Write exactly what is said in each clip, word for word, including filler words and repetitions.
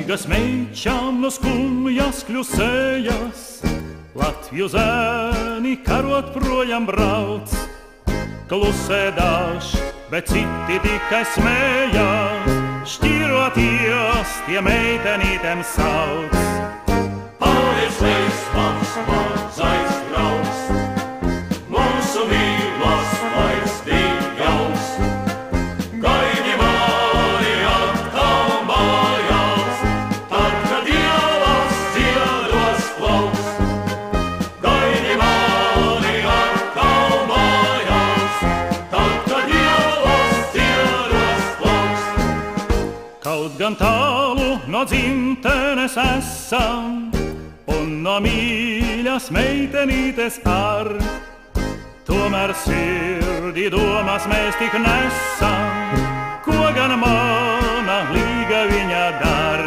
Rīgas meičām no skumjas kļūsējas, Latviju zēni karot projām brauc. Klusēdāš, bet citi tikai smējās, šķiroties tie meitenītēm sauc. Paliec līdz mans mazais draugs, mūsu mīlas laiks tik jauks. Gaidi mani atkal mājās, tad, kad ielas dziedos plauks. Gaidi mani atkal mājās, tad, kad ielas dziedos plauks. Kaut gan tālu no dzimtenes esam, un no mīļas meitenītes ar, tomēr sirdī domas mēs tik nesam, ko gan mana līga viņa dar.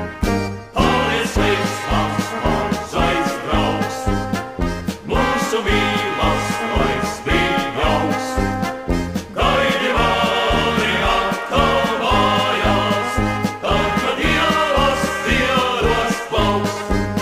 Paliec līdz mans mazais draugs, mūsu mīlas laiks tik jauks. Gaidi mani atkal mājās, tad, kad ielas dziedos plauks.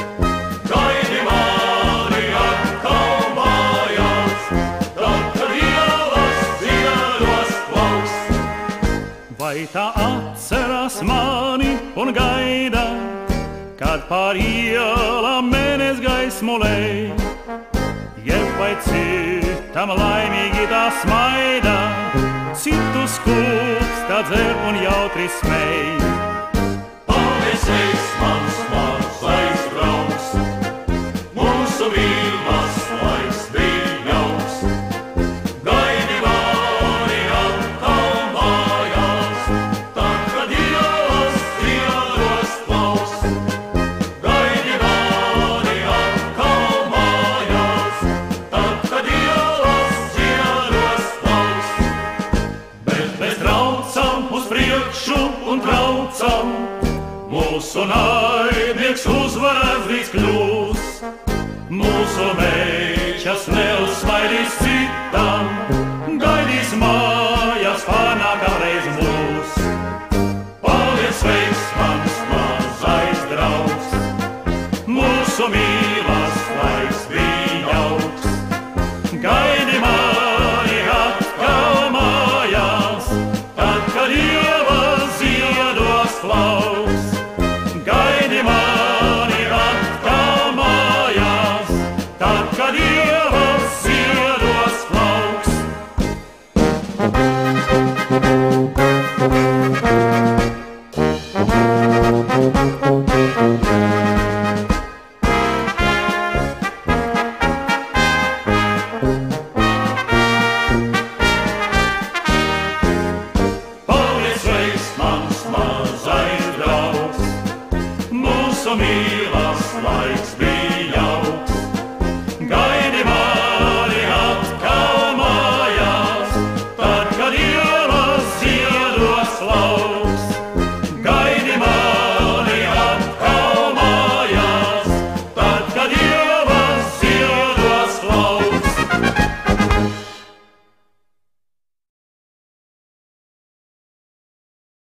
Gaidi mani atkal mājās, tad, kad ielas dziedos plauks. Vai tā atceras mani un gaida, kad pār ielām mēnes gaismu lej? Jeb vai citam laimīgi tā smaida, citu skūps tā dzer un jautri smej. Paliec līdz mans mazais draugs, mūsu mīlas laiks tik jauks. Gaidi mani atkal mājās, tad, kad ielas dziedos plauks. Gaidi mani atkal mājās, tad, kad ielas dziedos plauks. Bet mēs traucam uz priekšu un traucam, mūsu naidnieks uzvarēs drīz kļūs. Mūsu meičas neuzsmaidīs citam, gaidīs mājās pārnākamreiz mūs. Paliec sveiks, mans mazais draugs, mūsu mīlas laiks bija jauks. Gaidi mani atkal mājās, tad, kad ielas dziedos plauks. Gaidi mani atkal mājās, tad, kad ielas dziedos plauks. Paliec sveiks, mans mazais draugs, mūsu mīlas laiks bija jauks.